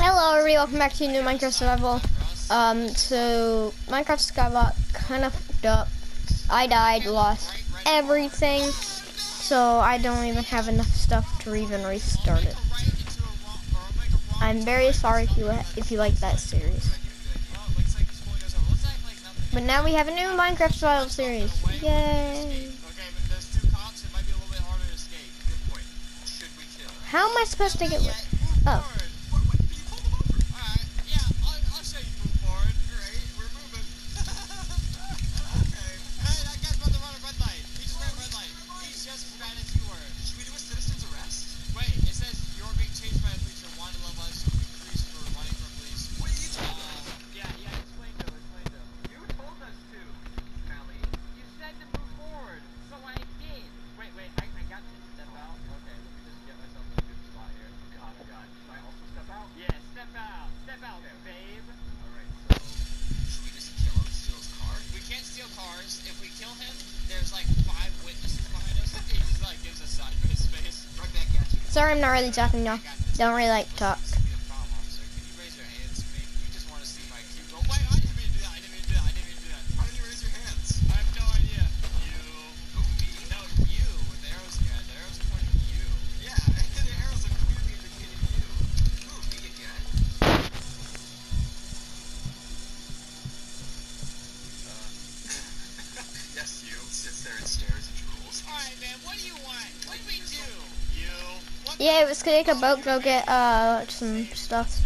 Hello everybody, welcome back to a new Minecraft Survival. So Minecraft Skyblock kind of fucked up. I died, lost everything, so I don't even have enough stuff to even restart it. I'm very sorry if you like that series. But now we have a new Minecraft Survival series. Yay! How am I supposed to get with? Oh. Sorry, I'm not really talking now. Don't really like to talk. Yeah, let's take a boat, go get some stuff.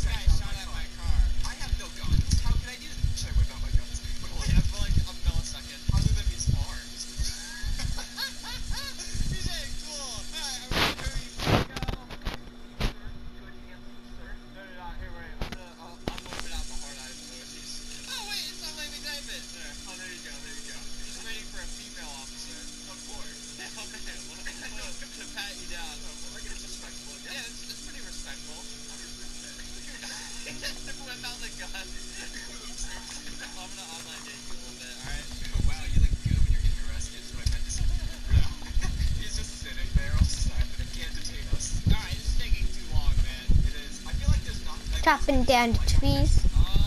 Chopping down the trees.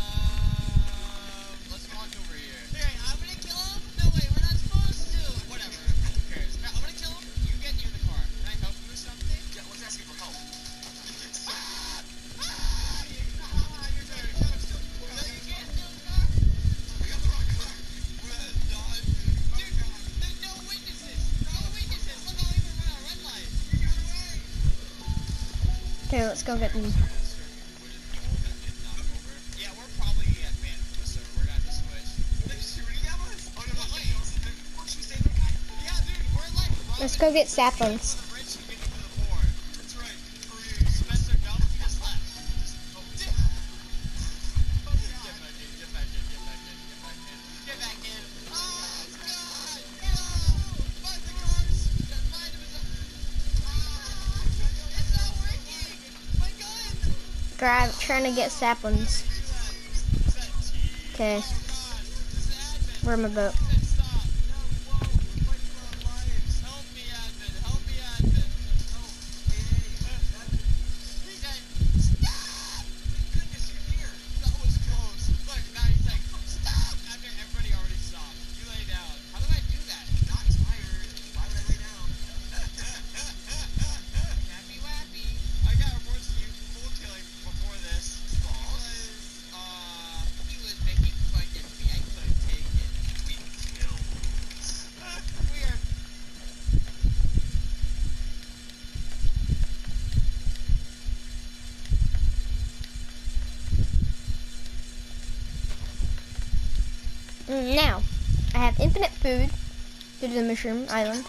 Let's walk over here. Hey, I'm gonna kill him? No, wait, we're not supposed to. Whatever. Who cares? I'm gonna kill him. You get near the car. Can I help you with something? Yeah, let's ask you for help. You're there. No, you can't steal the car. We got the wrong car. Dude, there's no witnesses. No witnesses. Look, I'll even run a red light. You got away. Okay, let's go get them. Let's go get saplings. Trying to get saplings. Okay. Where's my boat? Now, I have infinite food due to the mushroom island.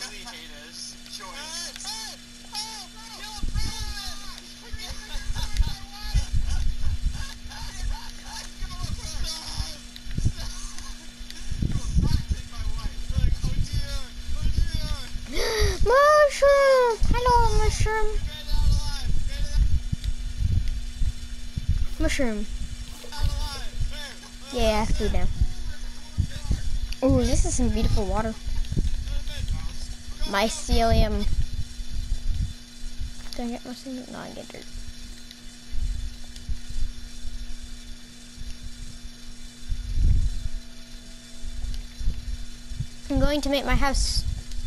Mushroom! Hello, mushroom. Mushroom. Yeah, I have food now. Ooh, this is some beautiful water. Mycelium. Did I get mycelium? No, I get dirt. I'm going to make my house.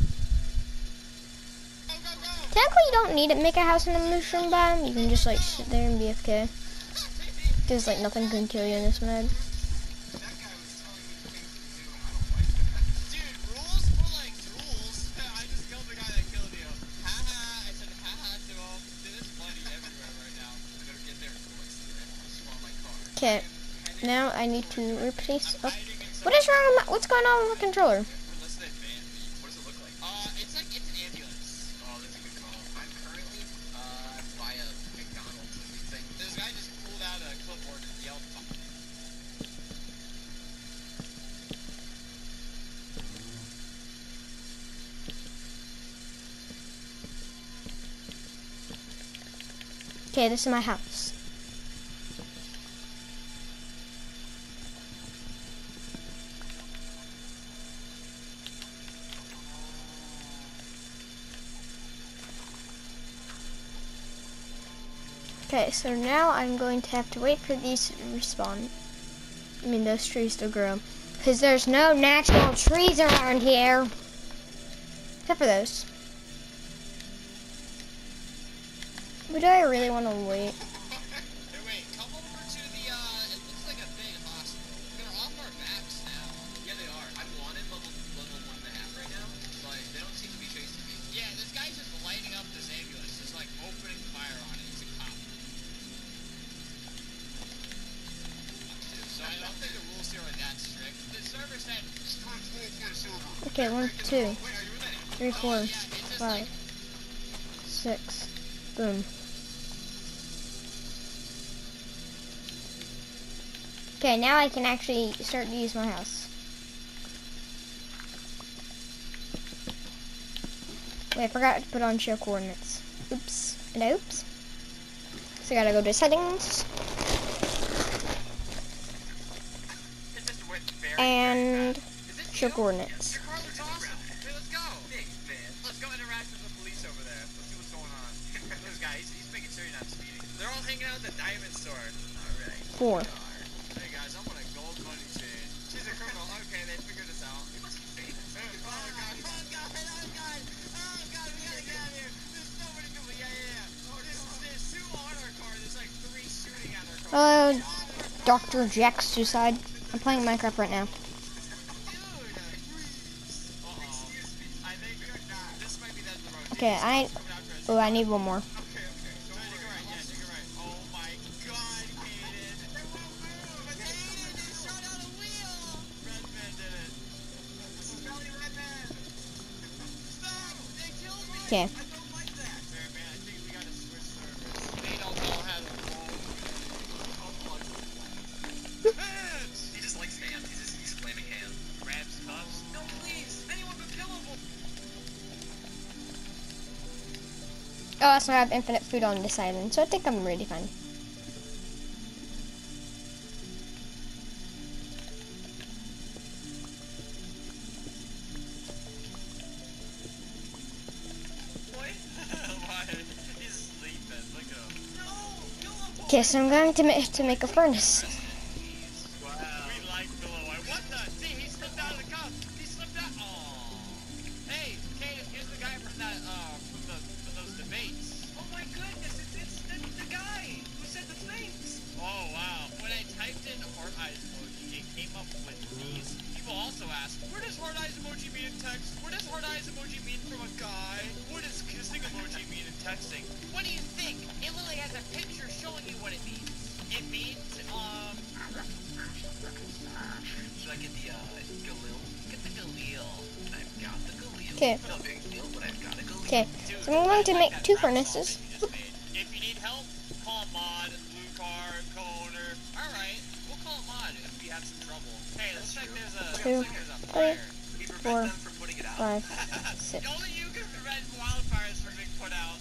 Go, go, go! Technically, you don't need to make a house in a mushroom biome. You can just like sit there and be AFK. Because like nothing can kill you in this mode. That guy was telling me things to do, and I don't like that. Dude, rules for like rules. I just killed the guy that killed you. Haha, I said haha to him. Dude, there's money everywhere right now. I better get there quick. I just want my car. Okay, now I need to replace. I'm Oh, hiding in what is wrong? With my, what's going on with my controller? Unless they ban me. What does it look like? It's like, it's an ambulance. Oh, that's a good call. I'm currently, by a McDonald's thing. This guy just pulled out a clipboard and yelled. Okay, this is my house. Okay, so now I'm going to have to wait for these to respawn. I mean, those trees to grow. Because there's no natural trees around here. Except for those. But do I really want to wait? Hey, wait, come over to the, it looks like a big hospital. They're off our backs now. Yeah, they are. I'm wanted level 1.5 right now, but they don't seem to be chasing me. Yeah, this guy's just lighting up this ambulance, just like opening fire on it. He's a cop. So I don't think the rules here are that strict. The server said, Okay, 1, 2, wait, are you 3, in 4, yeah, it's just like, 5, 6. Boom. Okay, now I can actually start to use my house. Wait, I forgot to put on share coordinates. Oops. And oops. So I gotta go to settings. And share coordinates. Your car looks awesome. Hey, let's go. Thanks, man. Let's go interact with the police over there. Let's see what's going on. This guy, he's making sure you're not speeding. They're all hanging out at the diamond store. All right. 4. Hey guys, I want a gold money chain. She's a criminal. Okay, they figured this out. You must be famous. Oh god, oh god, oh god, oh god, we gotta get out of here. There's so many people. Yeah. Oh, there's 2 on our car. There's like 3 shooting at our car. Dr. Jack Suicide. I'm playing Minecraft right now. Dude, I think this might be the road. Okay, I need one more. Okay. Take it right. Yeah, take it right. Oh my god, Hayden. They won't move. Hayden, they shot out a wheel. Redman did it. This is Valley Redman. Stop! They killed me. Okay. I don't like that. Fair, man. I think we gotta switch servers. They don't know how to roll. He just likes ham. He's flaming ham. Grabs cups. No, please. Anyone but killable. Oh, also I have infinite food on this island, so I think I'm really fine. Why? He's sleeping. Look at him. No! Okay, so I'm going to make a furnace. Wow. We like Pillow White. What the? See, he slipped out of the cup. He slipped out. Oh. Hey, Cadence, here's the guy from that, from those debates. Oh my goodness, it's the guy who said the things. Oh wow. When I typed in heart eyes emoji, it came up with these. People also ask, where does heart eyes emoji mean in text? Where does heart eyes emoji mean from a guy? What does kissing emoji mean in texting? What do you think? It literally has a picture showing you what it means. It means, should I get the, Galil? Get the Galil. I've got the Galil. Okay. No big deal, but I've got a Galil. Okay, so I'm going to make 2 furnaces. If you need help, call Mod, Blue Car, co-owner. Alright, we'll call Mod if we have some trouble. Hey, looks like there's a, 2, 3, We 4, prevent them from putting it out. 5, 6. Only you can prevent wildfires from being put out.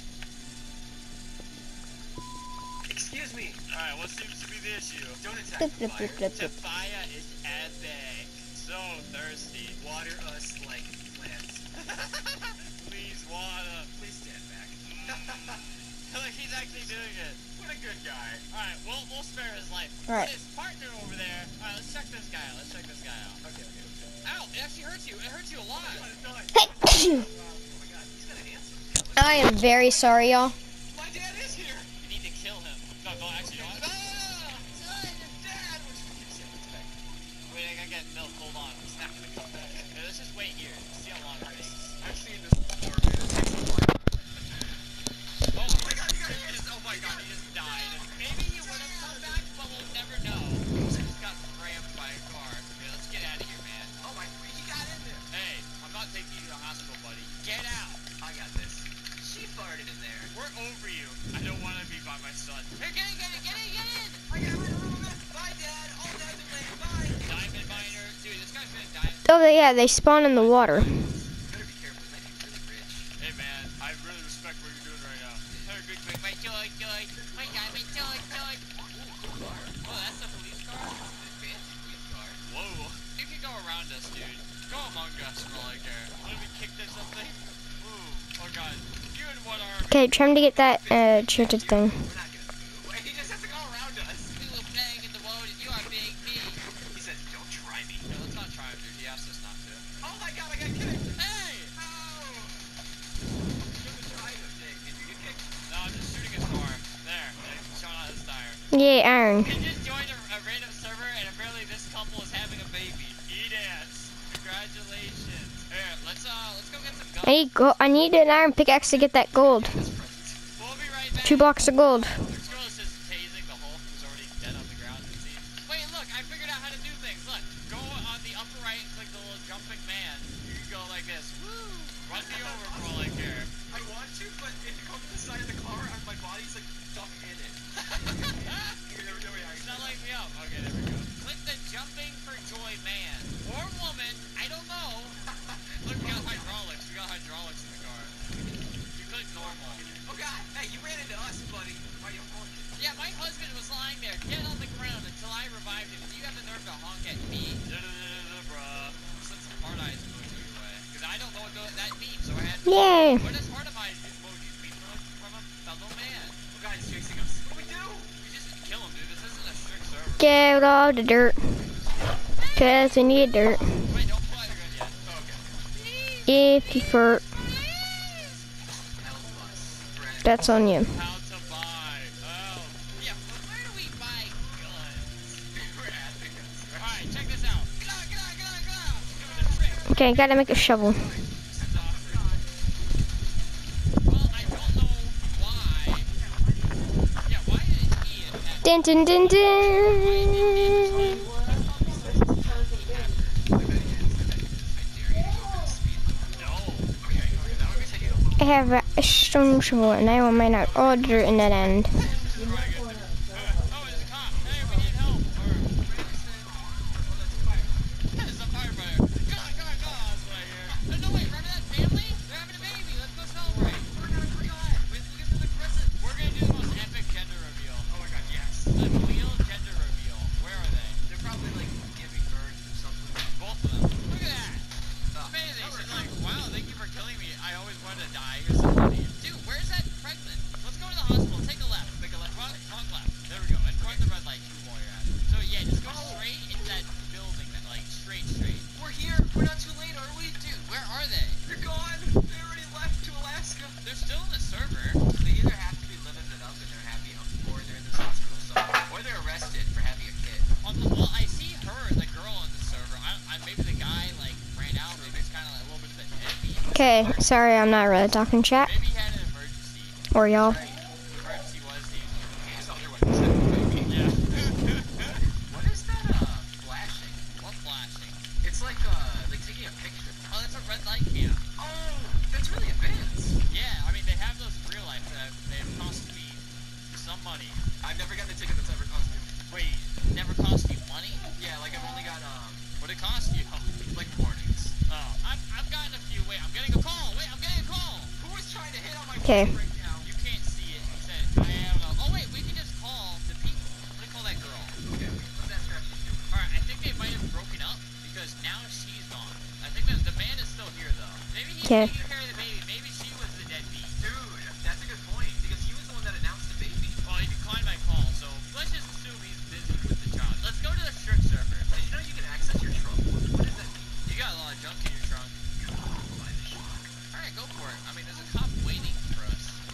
Excuse me. Alright, what seems to be the issue? Don't attack Blip, blip, blip, blip, blip. Tafaya is epic. So thirsty. Water us like plants. Please, water. Please stand back. Look, he's actually doing it. been a good guy. Alright, we'll spare his life. Alright. But his partner over there. Alright, let's check this guy out. Let's check this guy out. Okay. Ow, it actually hurts you. It hurts you a lot. Oh my god, he's got a handsome. I am very sorry, y'all. My dad is here. You need to kill him. No, actually, no. No! Son, your dad was... Wait, I gotta get milk. Hold on. He's not gonna come back. Yeah, let's just wait here. See how long it takes. I've seen this before, man. It takes a while. Oh my god, oh my god, he just died. Maybe he would have come back, but we'll never know. He just got rammed by a car. Okay, let's get out of here, man. Oh my, he got in there. Hey, I'm not taking you to the hospital, buddy. Get out. I got this. She farted in there. We're over you. I don't want to be by my son. Here, get in. I got rid of him. Bye, Dad. All dads are late. Bye. Diamond miner. Dude, this guy's gonna die. Oh, yeah, they spawn in the water. Better be careful. They might be really rich. Hey, man. I really respect what you're doing right now. Hey, quick. My joy. My God, my joy. Oh, that's the police car? It's a fancy police car. Whoa. You can go around us, dude. Go among us for all I care. What if we kicked or something? Ooh. Oh, God. You and what are... Okay, try to get that enchanted thing. We're not gonna move. Wait, he just has to go around us. We will bang in the road and you are being me. He says, don't try me. No, let's not try him, dude. He asked us not to. Oh my god, I got kicked. Hey! Oh! Should've tried him, Jake. Did you get kicked? No, I'm just shooting his car. There. He's showing out his tire. Yeah, Iron. He just joined a random server and apparently this couple is having a baby. Edance. Congratulations. Here, let's go get some guns. I need an iron pickaxe to get that gold. We'll be right back. 2 blocks of gold. This girl is just tasing the Hulk who's already dead on the ground, it seems. Wait, look, I figured out how to do things. Look, go on the upper right and click the little jumping man. You can go like this. Woo! Run me over for all I care. I want to, but if you come to the side of the car, my body's like stuck in it. It's not lighting me up. Okay, there we go. Click the jumping for joy man. Or woman, I don't know. Look, we got hydraulics. We got hydraulics in the car. You click normal. Oh god, hey, you ran into us, buddy. Why are you honking? Yeah, my husband was lying there, dead on the ground until I revived him. You have the nerve to honk at me. Bruh. Send some hard eyes emoji your way. Because I don't know what that means, so I had to... Yay! What does hard eyes emojis mean from a fellow man? The guy's chasing us. What do we do? We just kill him, dude. This isn't a strict server. Get all the dirt. Cause we need dirt. Wait, don't pull out your gun yet. Oh, okay. If you fart, that's on you. How to buy. Oh. Yeah, but where do we buy guns? We're at the guns. Alright, check this out. Get on. Doing the trick. Okay, gotta make a shovel. This is awesome. Well, I don't know why. Yeah, why did he attack? Dun dun dun dun. I have a stone shovel and I will mine out all the dirt in that end. Oh, there's a cop. Hey, we need help. There's a firefighter. God, that's right here. No, wait, remember that family? They're having a baby. Let's go celebrate. We're gonna get to the present. We're gonna do the most epic gender reveal. Oh my god, yes. The real gender reveal. Where are they? They're probably like giving birth or something. Both of them. Look at that. Amazing. She's like, wow, thank you for killing me. I always wanted to die. Here's some money. Dude, where's that pregnant? Let's go to the hospital. Take a left. Make a left. Wrong left. There we go. And run the red light too while you're at it. So yeah, just go straight into that building. That like straight. We're here. We're not too late, are we? Dude, where are they? They're gone. They already left to Alaska. They're still in the server. They either have to be living it up and they're happy, or they're in this hospital somewhere, or they're arrested for having a kid. Well, I see her, the girl on the server. Maybe the guy like ran out. Maybe it's kind of like a little bit of a deadbeat. Okay, sorry, I'm not really talking chat. Maybe he had an emergency. Or y'all. The emergency was he just out there like baby. Yeah. What is that flashing? What flashing? It's like taking a picture. Oh, that's a red light cam. Oh, that's really advanced. Yeah, I mean they have those in real life that they have cost me some money. I've never gotten a ticket that's ever cost me. Wait, never cost you money? Yeah, like I've only got what it cost you? Like warnings. Oh, I've gotten a few. Wait, I'm getting a call. Who was trying to hit on my Okay. phone right now? You can't see it. He said, I don't know. Oh wait, we can just call the people. I'm gonna call that girl. Okay, let's ask her how she's doing. Alright, I think they might have broken up because now she's gone. I think that the man is still here though. Maybe he's Okay. taking care of the baby. Maybe she was the deadbeat. Dude, that's a good point because he was the one that announced the baby. Well, you can climb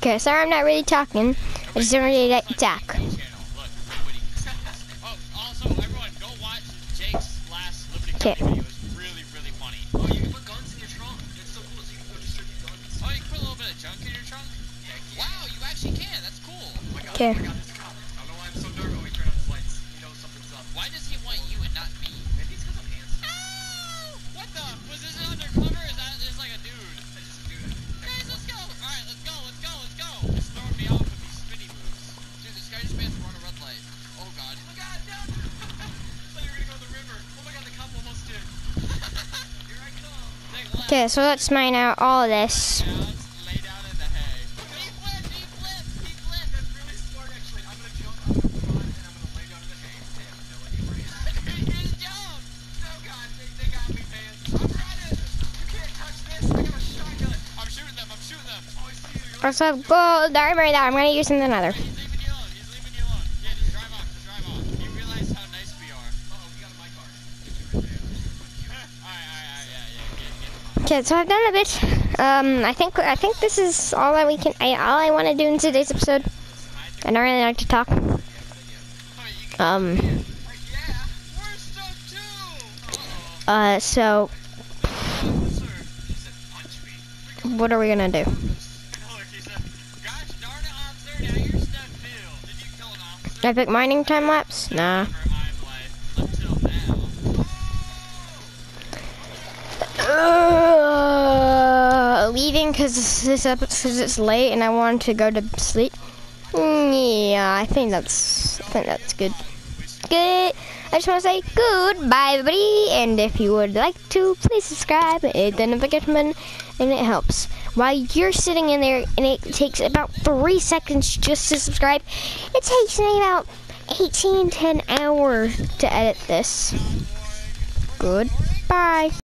Okay, sorry I'm not really talking. I just don't really like to talk. Channel. Look, nobody can. Oh, also, everyone, go watch Jake's last Liberty Company video. It's really, really funny. Oh, you can put guns in your trunk. It's so cool. So you can go distribute guns. Oh, you can put a little bit of junk in your trunk? Yeah. Wow, you actually can. That's cool. Oh my god. Okay. Oh my god, this cop. I don't know why I'm so dark. Oh, he turned on his lights. He knows something's up. Why does he want you and not me? Maybe it's because I'm handsome. Oh! What the? Was this an undercover? Is that just like a dude? It's just a dude. Guys, let's go. Alright, let's go. Let's go. Let's go. It's throwing me off with these spinny moves. Dude, this guy just made us run a red light. Oh god. Oh my god, no! I thought you were gonna go to the river. Oh my god, the cop almost did. Here I come. Take left. Okay, so let's mine out all of this. Now let's lay down in the hay. He flipped! He flipped! He flipped! That's really smart, actually. I'm gonna jump, I'm gonna run, and I'm gonna lay down in the hay. They have no idea where he is. He just jumped! Oh god, they got me, man. I'm running! You can't touch this! I got a shotgun! I'm shooting them! I'm shooting them! Oh, I see you! You're Also, gold armor that I'm gonna use in another. He's leaving you alone. He's leaving you alone. Yeah, just drive off. Just drive off. You realize how nice we are. Uh-oh, we got a mic card. Alright, yeah. Okay, so I've done a bit. I think this is all that we can. All I want to do in today's episode. I don't really like to talk. Yeah, we're stuck too! So Sir, he said punch me. what are we gonna do? Look, he said, gosh darn it, officer, now you're stuck too. Did you kill an officer? Epic mining time lapse? Nah. For I'm life until now. Leaving because it's late and I wanted to go to sleep. Yeah, I think that's good. Good. I just want to say goodbye, everybody. And if you would like to, please subscribe. Hit the notification button, and it helps. While you're sitting in there, and it takes about 3 seconds just to subscribe, it takes me about 10 hours to edit this. Goodbye.